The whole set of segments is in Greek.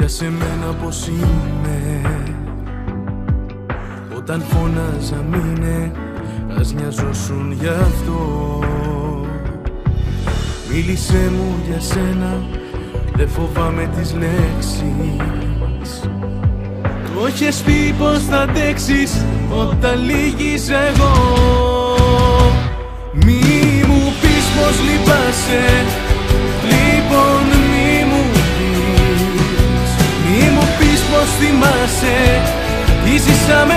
σε μένα πως είμαι. Όταν φώναζα μείνε, ας νοιαζόσουν γι' αυτό. Μίλησέ μου για σένα, δεν φοβάμαι τις λέξεις. Το έχεις πει πως θα αντέξεις όταν λύγεις εγώ. Μη μου πεις πως λυπάσαι, λοιπόν μη μου πεις. Μη μου πεις πως θυμάσαι τι ζήσαμε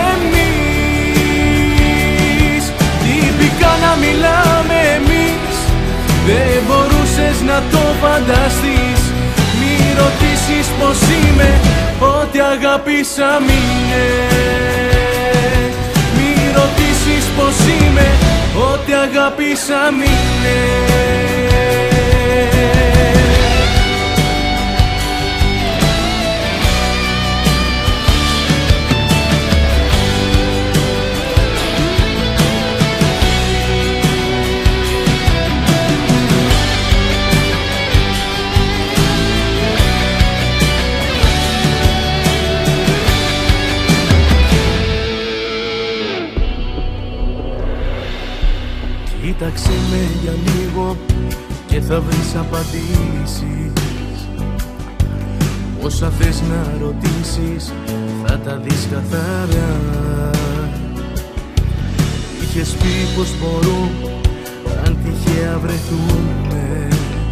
εμείς. Τυπικά να μιλάμε εμείς, δεν μπορούσες να το φανταστείς. Μη ρωτήσεις πως είμαι, ό,τι αγάπησα μείνε. Μη ρωτήσεις πως είμαι, ό,τι αγάπησα μείνε. Κοίταξε με για λίγο και θα βρεις απαντήσεις. Όσα θες να ρωτήσεις θα τα δεις καθαρά. Είχες πει πως μπορώ αν τυχαία βρεθούμε,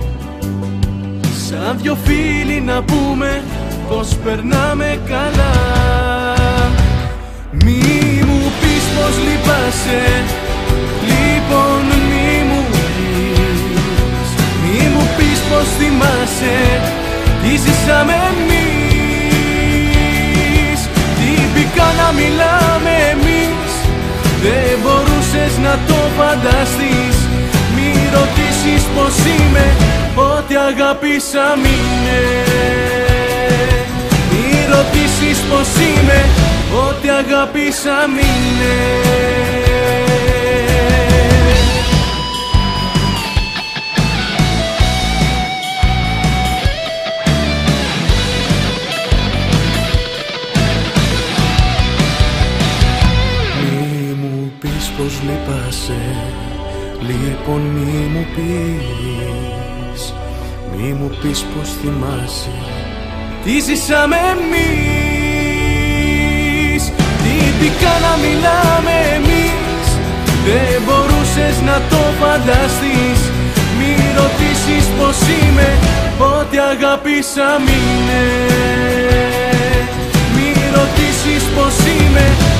σαν δυο φίλοι να πούμε πως περνάμε καλά. Μη μου πεις πως λυπάσαι, λοιπόν μη μου πεις. Μη μου πεις πως θυμάσαι τι ζήσαμε εμείς. Τυπικά να μιλάμε εμείς, δεν μπορούσες να το φανταστείς. Μη ρωτήσεις πως είμαι, ό,τι αγάπησα μείνε. Μη ρωτήσεις πως είμαι, ό,τι αγάπησα μείνε. Πως λυπάσαι, λοιπόν μη μου πεις. Μη μου πεις πως θυμάσαι τι ζήσαμε εμείς. Τυπικά να μιλάμε εμείς, δεν μπορούσες να το φανταστείς. Μη ρωτήσεις πως είμαι, ό,τι αγάπησα μείνε. Μη ρωτήσεις πως είμαι,